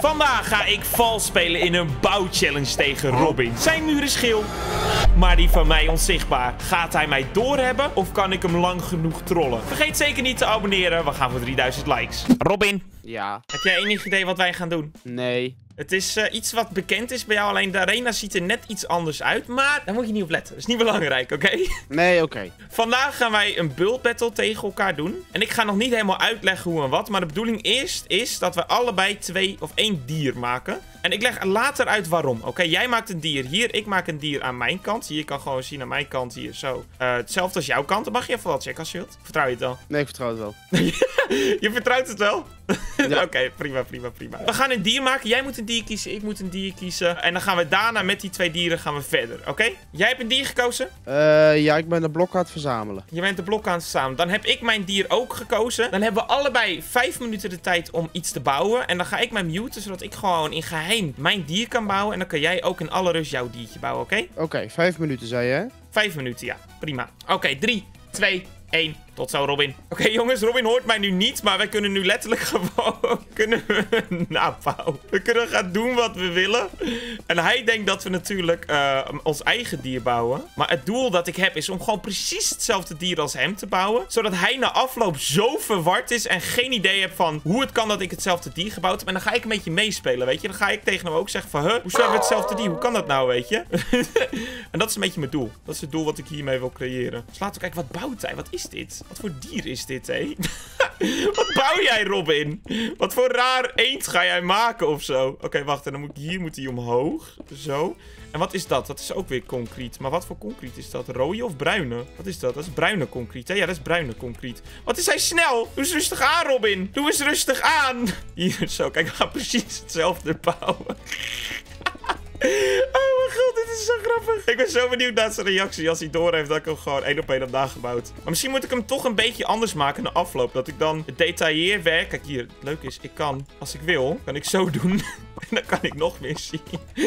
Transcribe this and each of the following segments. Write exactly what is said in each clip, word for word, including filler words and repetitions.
Vandaag ga ik vals spelen in een bouwchallenge tegen Robin. Zijn muur is geel, maar die van mij onzichtbaar. Gaat hij mij doorhebben of kan ik hem lang genoeg trollen? Vergeet zeker niet te abonneren. We gaan voor drieduizend likes. Robin, Ja. heb jij enig idee wat wij gaan doen? Nee. Het is uh, iets wat bekend is bij jou, alleen de arena ziet er net iets anders uit. Maar daar moet je niet op letten. Dat is niet belangrijk, oké? Okay? Nee, oké. Okay. Vandaag gaan wij een build battle tegen elkaar doen. En ik ga nog niet helemaal uitleggen hoe en wat. Maar de bedoeling eerst is dat we allebei twee of één dier maken. En ik leg later uit waarom. Oké, okay, jij maakt een dier hier. Ik maak een dier aan mijn kant. Hier, je kan gewoon zien aan mijn kant hier zo. Uh, hetzelfde als jouw kant. Dan mag je even wat checken als je wilt. Vertrouw je het wel? Nee, ik vertrouw het wel. Je vertrouwt het wel? Ja. Oké, okay, prima, prima, prima. We gaan een dier maken. Jij moet een dier kiezen. Ik moet een dier kiezen. En dan gaan we daarna met die twee dieren gaan we verder. Oké? Okay? Jij hebt een dier gekozen? Uh, ja, ik ben de blok aan het verzamelen. Je bent de blok aan het verzamelen. Dan heb ik mijn dier ook gekozen. Dan hebben we allebei vijf minuten de tijd om iets te bouwen. En dan ga ik mij muten, zodat ik gewoon in geheim mijn dier kan bouwen. En dan kan jij ook in alle rust jouw diertje bouwen, oké? Okay? Oké, okay, vijf minuten zei je, hè? Vijf minuten, ja. Prima. Oké, okay, drie, twee, één. Tot zo, Robin. Oké, okay, jongens, Robin hoort mij nu niet, maar wij kunnen nu letterlijk gewoon kunnen we nabouwen. We kunnen gaan doen wat we willen. En hij denkt dat we natuurlijk uh, ons eigen dier bouwen. Maar het doel dat ik heb is om gewoon precies hetzelfde dier als hem te bouwen. Zodat hij na afloop zo verward is en geen idee heeft van hoe het kan dat ik hetzelfde dier gebouwd heb. En dan ga ik een beetje meespelen, weet je. Dan ga ik tegen hem ook zeggen van, huh, hoezo hebben we hetzelfde dier? Hoe kan dat nou, weet je? En dat is een beetje mijn doel. Dat is het doel wat ik hiermee wil creëren. Dus laten we kijken, wat bouwt hij? Wat is dit? Wat voor dier is dit, hé? Wat bouw jij, Robin? Wat voor raar eend ga jij maken of zo? Oké, okay, wacht. En dan moet ik, hier moet hij omhoog. Zo. En wat is dat? Dat is ook weer concreet. Maar wat voor concreet is dat? Rode of bruine? Wat is dat? Dat is bruine concreet, hè? Ja, dat is bruine concreet. Wat is hij snel? Doe eens rustig aan, Robin. Doe eens rustig aan. Hier, zo. Kijk, we gaan precies hetzelfde bouwen. Oh mijn god, dit is zo grappig. Ik ben zo benieuwd naar zijn reactie als hij doorheeft dat ik hem gewoon één op één heb nagebouwd. Maar misschien moet ik hem toch een beetje anders maken na afloop. Dat ik dan het detailleerwerk... Kijk hier, het leuke is, ik kan, als ik wil, kan ik zo doen. En dan kan ik nog meer zien.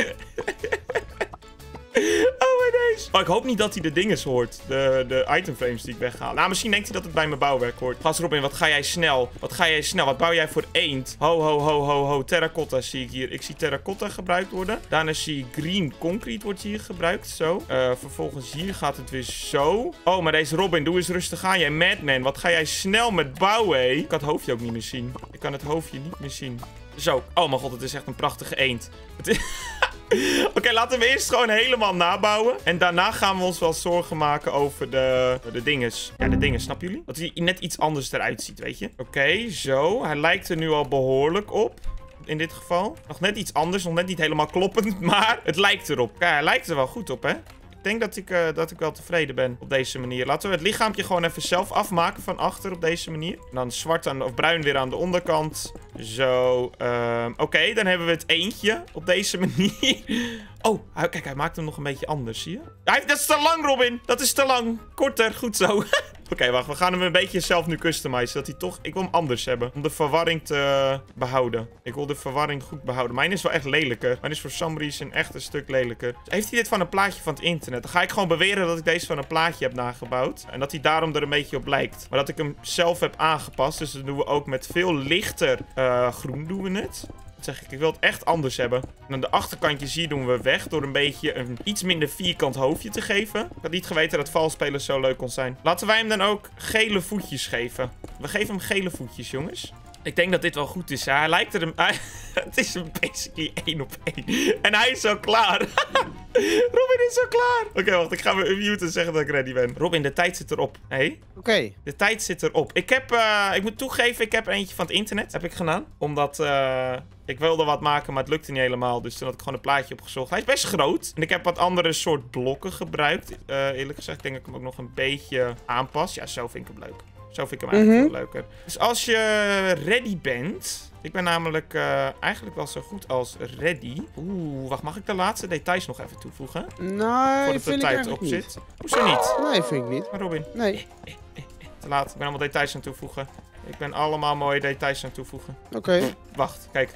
Oh, mijn deze. Oh, ik hoop niet dat hij de dinges hoort. De, de itemframes die ik weghaal. Nou, misschien denkt hij dat het bij mijn bouwwerk hoort. Gast Robin, wat ga jij snel? Wat ga jij snel? Wat bouw jij voor eend? Ho, ho, ho, ho, ho. Terracotta zie ik hier. Ik zie terracotta gebruikt worden. Daarna zie ik green concrete wordt hier gebruikt. Zo. Uh, vervolgens hier gaat het weer zo. Oh, maar deze Robin, doe eens rustig aan. Jij madman. Wat ga jij snel met bouwen, hé? Ik kan het hoofdje ook niet meer zien. Ik kan het hoofdje niet meer zien. Zo. Oh mijn god, het is echt een prachtige eend. Het is... Oké, okay, laten we eerst gewoon helemaal nabouwen. En daarna gaan we ons wel zorgen maken over de, de dinges. Ja, de dinges, snappen jullie? Dat hij net iets anders eruit ziet, weet je? Oké, okay, zo. Hij lijkt er nu al behoorlijk op. In dit geval. Nog net iets anders. Nog net niet helemaal kloppend. Maar het lijkt erop. Kijk, hij lijkt er wel goed op, hè? Ik denk dat ik, uh, dat ik wel tevreden ben op deze manier. Laten we het lichaampje gewoon even zelf afmaken van achter op deze manier. En dan zwart aan, of bruin weer aan de onderkant. Zo. Um, Oké, okay, dan hebben we het eentje op deze manier. Oh, kijk, hij maakt hem nog een beetje anders, zie je? Hij, dat is te lang, Robin. Dat is te lang. Korter, goed zo. Oké, okay, wacht. We gaan hem een beetje zelf nu customizen. Dat hij toch... Ik wil hem anders hebben. Om de verwarring te behouden. Ik wil de verwarring goed behouden. Mijn is wel echt lelijker. Mijn is voor some reason echt een stuk lelijker. Dus heeft hij dit van een plaatje van het internet? Dan ga ik gewoon beweren dat ik deze van een plaatje heb nagebouwd. En dat hij daarom er een beetje op lijkt. Maar dat ik hem zelf heb aangepast. Dus dat doen we ook met veel lichter uh, groen doen we het. Zeg ik, ik wil het echt anders hebben. En aan de achterkantjes hier doen we weg door een beetje een iets minder vierkant hoofdje te geven. Ik had niet geweten dat valspelen zo leuk kon zijn. Laten wij hem dan ook gele voetjes geven. We geven hem gele voetjes, jongens. Ik denk dat dit wel goed is. Hij lijkt er een... Het is een basically één op één. En hij is zo klaar. Robin is zo klaar. Oké, okay, wacht. Ik ga me unmuten en zeggen dat ik ready ben. Robin, de tijd zit erop. Hé? Hey? Oké. Okay. De tijd zit erop. Ik heb... Uh, ik moet toegeven, ik heb eentje van het internet. Heb ik gedaan. Omdat... Uh, ik wilde wat maken, maar het lukte niet helemaal. Dus toen had ik gewoon een plaatje opgezocht. Hij is best groot. En ik heb wat andere soort blokken gebruikt. Uh, eerlijk gezegd, ik denk dat ik hem ook nog een beetje aanpas. Ja, zo vind ik hem leuk. Zo vind ik hem eigenlijk mm-hmm. veel leuker. Dus als je ready bent... Ik ben namelijk uh, eigenlijk wel zo goed als ready. Oeh, wacht. Mag ik de laatste details nog even toevoegen? Nee, Voordat vind de ik tijd op niet. zit. Hoezo niet? Nee, vind ik niet. Maar Robin. Nee. Eh, eh, eh, eh. Te laat. Ik ben allemaal details aan toevoegen. Ik ben allemaal mooie details aan toevoegen. Oké. Okay. Wacht, kijk.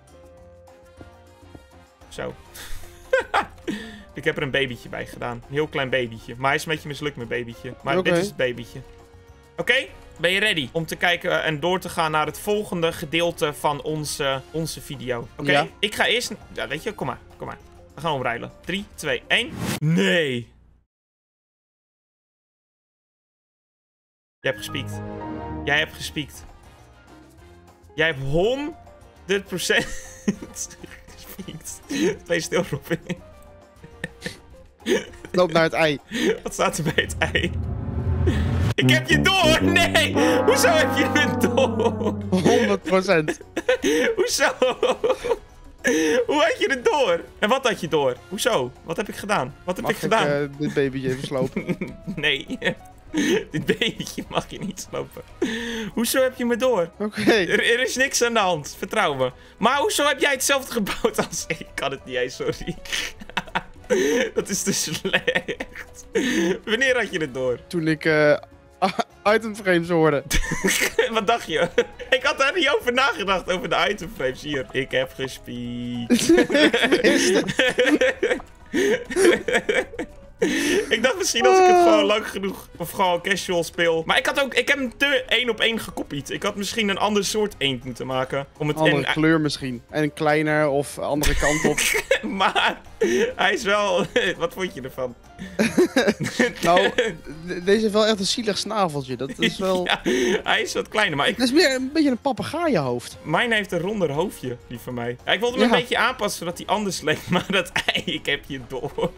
Zo. Ik heb er een babytje bij gedaan. Een heel klein babytje. Maar hij is een beetje mislukt, mijn babytje. Maar okay. dit is het babytje. Oké? Okay? Ben je ready om te kijken en door te gaan naar het volgende gedeelte van onze, onze video? Oké? Okay? Ja. Ik ga eerst... Ja, weet je, kom maar. Kom maar. We gaan omruilen. drie, twee, één. Nee. Jij hebt gespiekt. Jij hebt gespiekt. Jij hebt honderd procent gespiekt. Twee stil, Robin. Loop naar het ei. Wat staat er bij het ei? Ik heb je door! Nee! Hoezo heb je het door? honderd procent. Hoezo? Hoe had je het door? En wat had je door? Hoezo? Wat heb ik gedaan? Wat heb mag ik gedaan? Mag ik uh, dit babytje even slopen? Nee. Dit babytje mag je niet slopen. Hoezo heb je me door? Oké. Okay. Er, er is niks aan de hand. Vertrouw me. Maar hoezo heb jij hetzelfde gebouwd als ik? Ik kan het niet eens, sorry. Dat is te slecht. Wanneer had je het door? Toen ik uh, itemframes hoorde. Wat dacht je? Ik had daar niet over nagedacht, over de itemframes. Hier, ik heb gespiekt. Ik dacht misschien als ik het gewoon lang genoeg of gewoon casual speel. Maar ik had ook, ik heb hem te één op één gekopied. Ik had misschien een ander soort eend moeten maken. Om het andere en, kleur misschien. En kleiner of andere kant op. Maar hij is wel... Wat vond je ervan? Nou, deze heeft wel echt een zielig snaveltje. Dat is wel... Ja, hij is wat kleiner, maar ik... Het is meer een beetje een papegaaienhoofd. Mijn heeft een ronder hoofdje, die van mij. Ja, ik wilde hem ja. een beetje aanpassen, zodat hij anders leek. Maar dat ei, ik heb je door.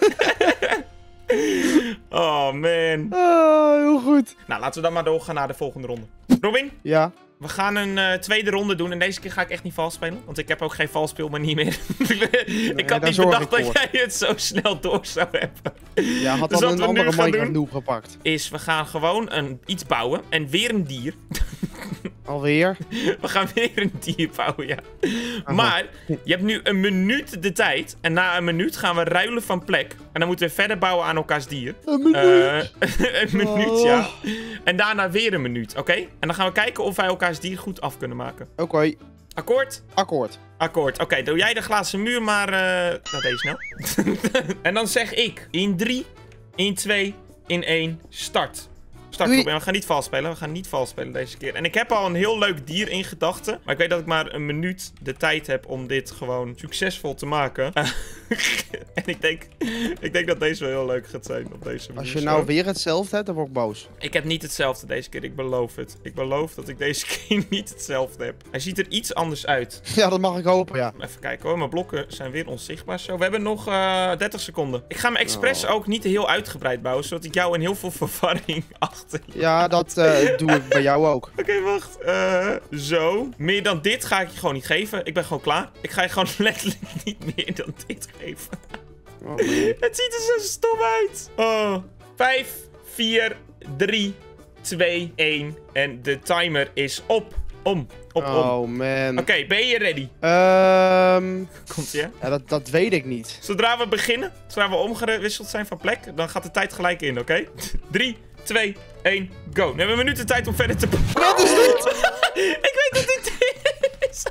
Oh, man. Oh, heel goed. Nou, laten we dan maar doorgaan naar de volgende ronde. Robin? Ja? We gaan een uh, tweede ronde doen en deze keer ga ik echt niet vals spelen. Want ik heb ook geen vals speelmanier meer. Nee, ik had niet bedacht dat jij het zo snel door zou hebben. Ja, had dus dan een andere Minecraft noob gepakt. Is, we gaan gewoon een, iets bouwen en weer een dier. Alweer? We gaan weer een dier bouwen, ja. Aha. Maar je hebt nu een minuut de tijd. En na een minuut gaan we ruilen van plek. En dan moeten we verder bouwen aan elkaars dier. Een minuut? Uh, een minuut, oh. ja. En daarna weer een minuut, oké? Okay? En dan gaan we kijken of wij elkaars dier goed af kunnen maken. Oké. Okay. Akkoord? Akkoord. Akkoord. Oké, okay, doe jij de glazen muur maar... Uh... Nou, deze snel. En dan zeg ik in drie, in twee, in één, start. Start, Robin. We gaan niet vals spelen. We gaan niet vals spelen deze keer. En ik heb al een heel leuk dier in gedachten. Maar ik weet dat ik maar een minuut de tijd heb om dit gewoon succesvol te maken. En ik denk, ik denk dat deze wel heel leuk gaat zijn op deze manier. Als je nou weer hetzelfde hebt, dan word ik boos. Ik heb niet hetzelfde deze keer. Ik beloof het. Ik beloof dat ik deze keer niet hetzelfde heb. Hij ziet er iets anders uit. Ja, dat mag ik hopen, ja. Even kijken hoor. Mijn blokken zijn weer onzichtbaar. Zo, we hebben nog uh, dertig seconden. Ik ga me expres oh. ook niet heel uitgebreid bouwen, zodat ik jou in heel veel verwarring achter. Ja, dat uh, doe ik bij jou ook. Oké, okay, wacht. Uh, zo. Meer dan dit ga ik je gewoon niet geven. Ik ben gewoon klaar. Ik ga je gewoon letterlijk niet meer dan dit geven. Oh, het ziet er zo stom uit. Oh. vijf, vier, drie, twee, één. En de timer is op. Om. Op, om. Oh, man. Oké, okay, ben je ready? Um, Komt ie, hè? Ja, dat, dat weet ik niet. Zodra we beginnen, zodra we omgewisseld zijn van plek, dan gaat de tijd gelijk in, oké? drie, twee, één, go. Nu hebben we een minuut de tijd om verder te... Wat is dit? Ik weet wat dit is.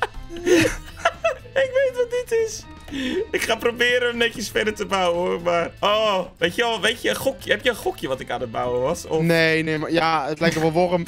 Ik weet wat dit is. Ik ga proberen hem netjes verder te bouwen, hoor, maar... Oh, weet je al, weet je, een gokje, heb je een gokje wat ik aan het bouwen was? Of... Nee, nee, maar ja, het lijkt op een worm.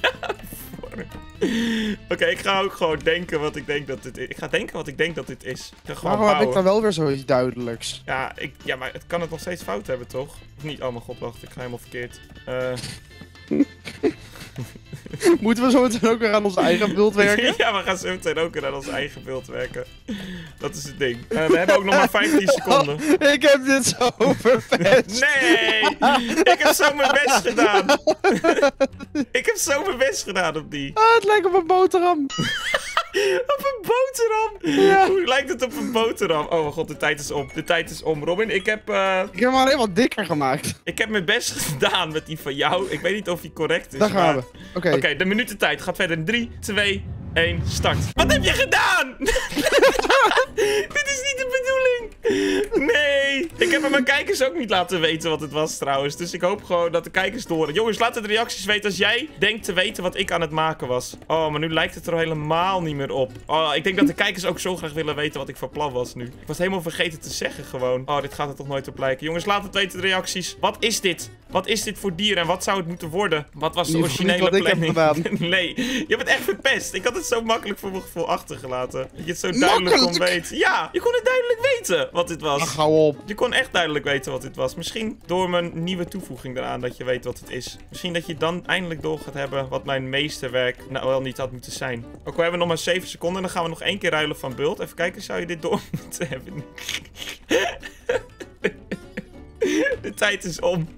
Oké, okay, ik ga ook gewoon denken wat ik denk dat dit is. Ik ga denken wat ik denk dat dit is. Ik ga gewoon Waarom bouwen. heb ik dan wel weer zoiets duidelijks? Ja, ik, ja, maar het kan het nog steeds fout hebben, toch? Of niet? Oh mijn god, wacht, ik ga helemaal verkeerd. Uh... Moeten we zo meteen ook weer aan ons eigen beeld werken? Ja, we gaan zo meteen ook weer aan ons eigen beeld werken. Dat is het ding. Uh, we hebben ook nog maar vijftien seconden. Oh, ik heb dit zo verpest. Nee! Ik heb zo mijn best gedaan. Ik heb zo mijn best gedaan op die. Ah, het lijkt op een boterham. Op een boterham? Ja. Hoe lijkt het op een boterham? Oh mijn god, de tijd is om. De tijd is om. Robin, ik heb... Uh... Ik heb hem alleen wat dikker gemaakt. Ik heb mijn best gedaan met die van jou. Ik weet niet of die correct is. Daar gaan maar... we. Oké. Okay. Oké, okay, de minutentijd gaat verder. drie, twee, één, start. Wat heb je gedaan? Dit is niet de bedoeling. Nee. Ik heb aan mijn kijkers ook niet laten weten wat het was trouwens. Dus ik hoop gewoon dat de kijkers het horen. Jongens, laat in de reacties weten als jij denkt te weten wat ik aan het maken was. Oh, maar nu lijkt het er helemaal niet meer op. Oh, ik denk dat de kijkers ook zo graag willen weten wat ik van plan was nu. Ik was helemaal vergeten te zeggen gewoon. Oh, dit gaat er toch nooit op lijken. Jongens, laat het weten in de reacties. Wat is dit? Wat is dit voor dier en wat zou het moeten worden? Wat was de Niet- originele niet wat ik heb planning? gedaan. Nee, je hebt het echt verpest. Ik had het zo makkelijk voor mijn gevoel achtergelaten. Dat je het zo duidelijk kon Makkelijk? weten. Ja, je kon het duidelijk weten wat dit was. Ach, hou op. Je kon echt duidelijk weten wat dit was. Misschien door mijn nieuwe toevoeging eraan dat je weet wat het is. Misschien dat je dan eindelijk door gaat hebben wat mijn meesterwerk nou wel niet had moeten zijn. Ook we hebben nog maar zeven seconden. Dan gaan we nog één keer ruilen van bult. Even kijken, zou je dit door moeten hebben? De tijd is om.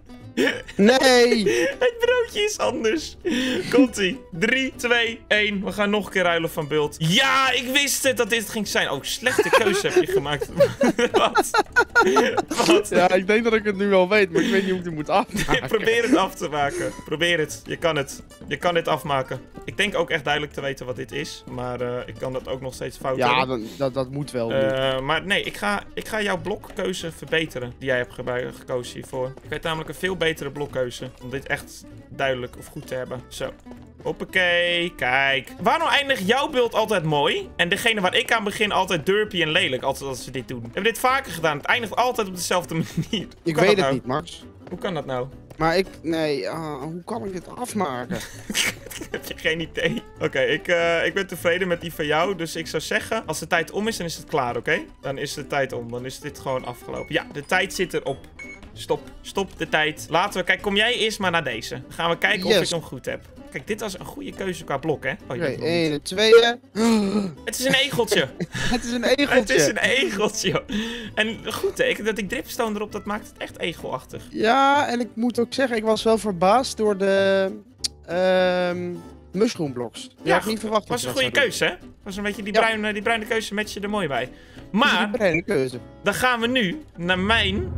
Nee! Het broodje is anders. Komt-ie. drie, twee, één. We gaan nog een keer ruilen van bult. Ja, ik wist het dat dit ging zijn. Oh, slechte keuze heb je gemaakt. Wat? Wat? Ja, ik denk dat ik het nu wel weet, maar ik weet niet hoe ik het moet afmaken. Probeer het af te maken. Probeer het. Je kan het. Je kan dit afmaken. Ik denk ook echt duidelijk te weten wat dit is. Maar uh, ik kan dat ook nog steeds fout Ja, hebben. dat, dat, dat moet wel. Uh, maar nee, ik ga, ik ga jouw blokkeuze verbeteren. Die jij hebt ge gekozen hiervoor. Ik weet namelijk een veel betere blokkeuze. Om dit echt duidelijk of goed te hebben. Zo. Hoppakee, kijk. Waarom eindigt jouw beeld altijd mooi? En degene waar ik aan begin altijd derpy en lelijk. Altijd als ze dit doen. We hebben dit vaker gedaan. Het eindigt altijd op dezelfde manier. Ik Hoe kan weet het dat nou? niet, Max. Hoe kan dat nou? Maar ik... Nee, uh, hoe kan ik dit afmaken? Heb je geen idee? Oké, okay, ik, uh, ik ben tevreden met die van jou. Dus ik zou zeggen, als de tijd om is, dan is het klaar, oké? Okay? Dan is de tijd om. Dan is dit gewoon afgelopen. Ja, de tijd zit erop. Stop. Stop de tijd. Laten we... Kijk, kom jij eerst maar naar deze. Dan gaan we kijken Yes. of ik hem goed heb. Kijk, dit was een goede keuze qua blok, hè? Oh, Oké, okay, één, twee. Het is een egeltje. Het is een egeltje. Het is een egeltje. En goed, hè? Ik, dat ik dripstone erop, dat maakt het echt egelachtig. Ja, en ik moet ook zeggen, ik was wel verbaasd door de... Ehm... mushroom blocks. Die Ja, had ik niet verwacht. was dat een je goede dat keuze, hè? Was een beetje die, Ja. bruine, die bruine keuze met je er mooi bij. zou doen. Dat is Maar... een breine keuze. Dan gaan we nu naar mijn...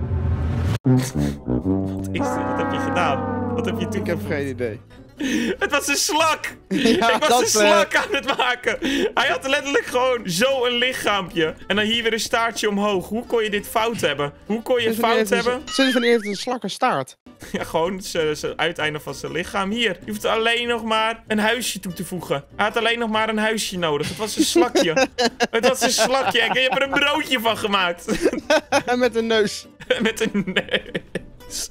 Wat is dit? Wat heb je gedaan? Wat heb je Ik heb toegevoegd? geen idee. Het was een slak! Ja, ik was dat, een slak aan het maken! Hij had letterlijk gewoon zo een lichaampje. En dan hier weer een staartje omhoog. Hoe kon je dit fout hebben? Hoe kon je Sinds wanneer fout heeft een- hebben? Sinds wanneer heeft een slak een staart? Ja, gewoon het uiteinde van zijn lichaam. Hier, je hoeft alleen nog maar een huisje toe te voegen. Hij had alleen nog maar een huisje nodig. Het was een slakje. Het was een slakje. En je hebt er een broodje van gemaakt. Met een neus. Met een neus.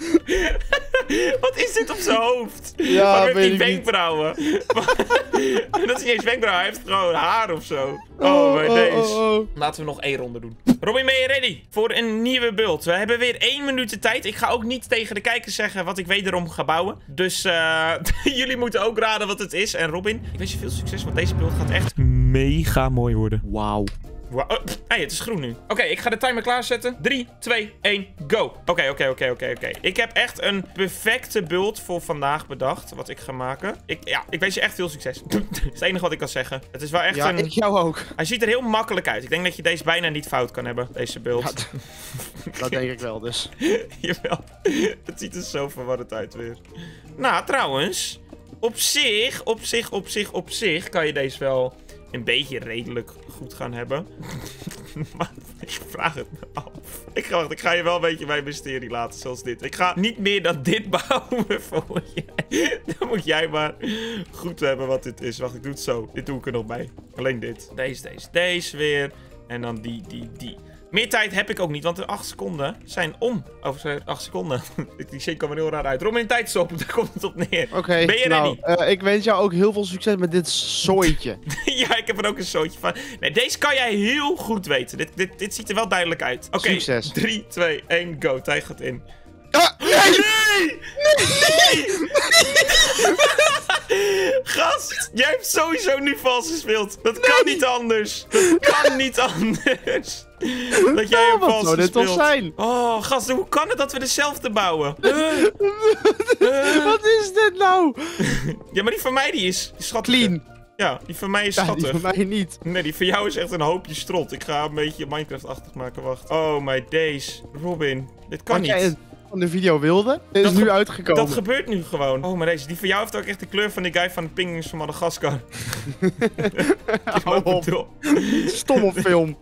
Wat is dit op zijn hoofd? Ja, Waarom heeft weet hij ik niet. wenkbrauwen? Dat is niet eens wenkbrauwen, hij heeft gewoon haar of zo. Oh, bij deze. oh, oh. Laten we nog één ronde doen. Robin, ben je ready voor een nieuwe build? We hebben weer één minuut de tijd. Ik ga ook niet tegen de kijkers zeggen wat ik wederom ga bouwen. Dus uh, jullie moeten ook raden wat het is. En Robin, ik wens je veel succes, want deze build gaat echt mega mooi worden. Wauw. Wow. Oh, hey, het is groen nu. Oké, okay, ik ga de timer klaarzetten. drie, twee, één, go. Oké, okay, oké, okay, oké, okay, oké, okay, oké. Ik heb echt een perfecte build voor vandaag bedacht, wat ik ga maken. Ik, ja, ik wens je echt veel succes. Dat is het enige wat ik kan zeggen. Het is wel echt Ja, een... ik jou ook. Hij ziet er heel makkelijk uit. Ik denk dat je deze bijna niet fout kan hebben, deze build. Ja, dat denk ik wel, dus. Jawel. Het ziet er zo verwarrend uit weer. Nou, trouwens. Op zich, op zich, op zich, op zich kan je deze wel een beetje redelijk goed gaan hebben. Maar ik vraag het me af. Ik ga, wacht, ik ga je wel een beetje bij mysterie laten, zoals dit. Ik ga niet meer dan dit bouwen voor jij. Dan moet jij maar goed hebben wat dit is. Wacht, ik doe het zo. Dit doe ik er nog bij. Alleen dit. Deze, deze, deze weer. En dan die, die, die. Meer tijd heb ik ook niet, want de acht seconden zijn om. Over acht seconden. Die shit kwam er heel raar uit. Robin, tijd is op. Daar komt het op neer. Oké, okay, ben je nou, ready? Uh, ik wens jou ook heel veel succes met dit zooitje. Ja, ik heb er ook een zootje van. Nee, deze kan jij heel goed weten. Dit, dit, dit ziet er wel duidelijk uit. Oké, okay, succes. drie, twee, één, go. Tijd gaat in. Ah, nee! Nee! Nee! Gast, jij hebt sowieso nu vals gespeeld. Dat kan Nee! niet anders. Dat kan niet anders. Dat jij hem Wat vals zou dit gespeeld. toch zijn? Oh, gast, hoe kan het dat we dezelfde bouwen? Uh, uh. Wat is dit nou? Ja, maar die van mij die is schattig. Clean. Ja, die van mij is Ja, schattig. die van mij niet. Nee, die van jou is echt een hoopje strot. Ik ga een beetje Minecraft-achtig maken. Wacht. Oh my days. Robin, dit kan Wat niet. jij het van de video wilde, dit Dat is nu ge- uitgekomen. Dat gebeurt nu gewoon. Oh, maar deze. Die van jou heeft ook echt de kleur van die guy van de Penguins van Madagascar. Hou op. Stomme film.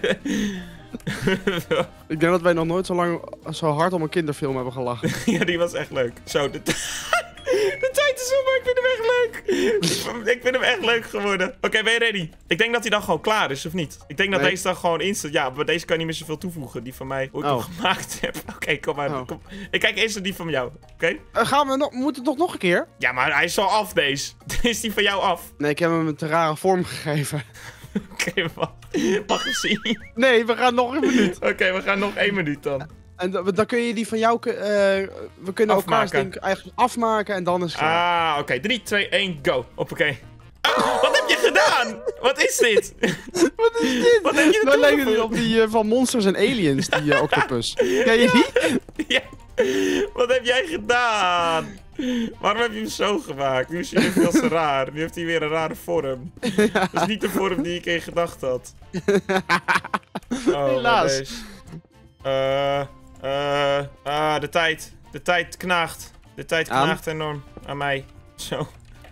Ik denk dat wij nog nooit zo lang zo hard om een kinderfilm hebben gelachen. Ja, die was echt leuk. Zo, de, de tijd is op, maar ik vind hem echt leuk. Ik vind hem echt leuk geworden. Oké, okay, ben je ready? Ik denk dat hij dan gewoon klaar is, of niet? Ik denk dat nee. deze dan gewoon instant... Ja, maar deze kan niet meer zoveel toevoegen. Die van mij, hoe ik oh. hem gemaakt heb. Oké, okay, kom maar. Oh. Kom. Ik kijk eerst naar die van jou, oké? Okay? Uh, gaan we nog... Moeten het toch nog een keer? Ja, maar hij is al af, deze. Is die van jou af? Nee, ik heb hem een te rare vorm gegeven. Oké, okay, wacht. Mag ik zien? Nee, we gaan nog een minuut. Oké, okay, we gaan nog één minuut dan. En dan kun je die van jou... Uh, we kunnen elkaar denk eigenlijk afmaken en dan is het klaar. Ah, oké. Okay. drie, twee, één, go. Hoppakee. Ah, wat heb je gedaan? Wat is dit? Wat is dit? Wat heb je nou lijkt het op die uh, van Monsters and Aliens, die uh, octopus. Ken je die? Ja. Wat heb jij gedaan? Waarom heb je hem zo gemaakt? Nu is hij veel te raar. Nu heeft hij weer een rare vorm. Ja. Dat is niet de vorm die ik in gedacht had. Oh, helaas. Eh, uh, uh, ah, de tijd. De tijd knaagt. De tijd knaagt Aan. enorm. Aan mij. Zo.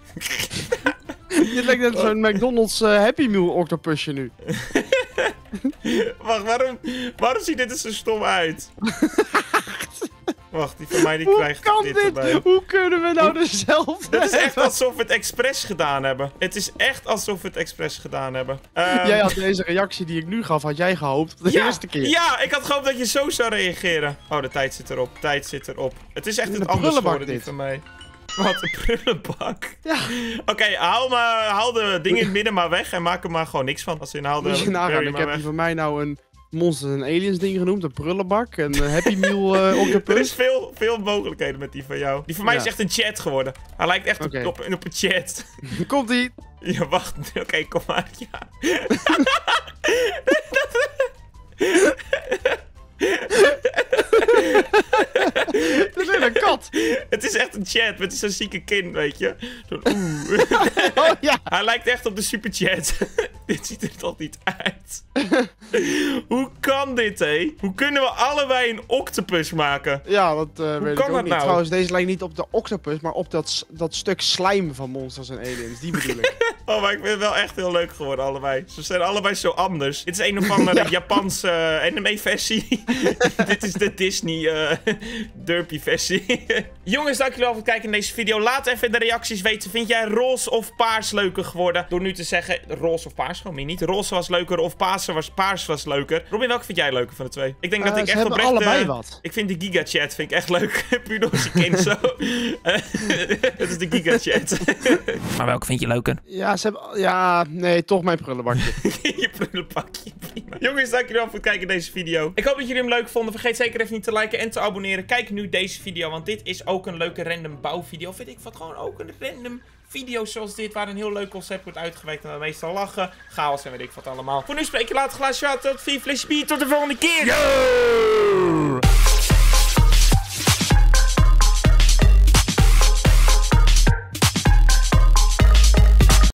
Je lijkt net oh. zo'n McDonald's uh, Happy Meal octopusje nu. Wacht, waarom, waarom ziet dit er zo stom uit? Wacht, die van mij die krijgt kan dit, dit erbij. Hoe kunnen we nou dezelfde Het is echt alsof we het expres gedaan hebben. Het is echt alsof we het expres gedaan hebben. Um... Jij had deze reactie die ik nu gaf, had jij gehoopt de ja, eerste keer. Ja, ik had gehoopt dat je zo zou reageren. Oh, de tijd zit erop. De tijd zit erop. Het is echt een anders geworden, die van mij. Wat een prullenbak. Ja. Oké, okay, haal, haal de dingen in het midden maar weg en maak er maar gewoon niks van. Als in haal de Moet je nagaan, ik heb weg. die van mij nou een Monsters and Aliens ding genoemd, een prullenbak, een Happy Meal uh, octopus. Er is veel, veel mogelijkheden met die van jou. Die van mij ja. is echt een chat geworden. Hij lijkt echt okay. op, op, op een chat. Komt-ie. Ja, wacht. Oké, okay, kom maar. Ja. Het is een kat. Het is echt een chat met zo'n zieke kind, weet je. Zo'n oeh. Oh, ja. Hij lijkt echt op de superchat. Dit ziet er toch niet uit. Hoe kan dit, hé? Hoe kunnen we allebei een octopus maken? Ja, dat uh, Hoe weet kan ik ook dat niet. nou? Trouwens, deze lijkt niet op de octopus, maar op dat, dat stuk slijm van Monsters and Aliens. Die bedoel ik. Oh, maar ik vind het wel echt heel leuk geworden, allebei. Ze zijn allebei zo anders. Dit is een of andere ja. Japanse uh, anime-versie. Dit is de Disney uh, derpy-versie. Jongens, dank jullie wel voor het kijken in deze video. Laat even in de reacties weten. Vind jij roze of paars leuker geworden? Door nu te zeggen, roze of paars? Gewoon meer niet. Roze was leuker of paars was, paars was leuker. Robin, welke vind jij leuker van de twee? Ik denk uh, dat ik echt oprecht... allebei uh, wat. Ik vind de Giga-chat vind ik echt leuk. Puur door zijn kind zo. Het is de Giga-chat. Maar welke vind je leuker? Ja, ze hebben... Ja, nee, toch mijn prullenbakje. Je prullenbakje, prima. Jongens, dank jullie wel voor het kijken in deze video. Ik hoop dat jullie hem leuk vonden. Vergeet zeker even niet te liken en te abonneren. Kijk nu deze video, want dit is ook een leuke random bouwvideo. Vind ik wat gewoon ook een random video zoals dit, waar een heel leuk concept wordt uitgewerkt en we meestal lachen. Chaos en weet ik wat allemaal. Voor nu spreek je later glaasje. Tot vier flesje bier. Tot de volgende keer. Yo!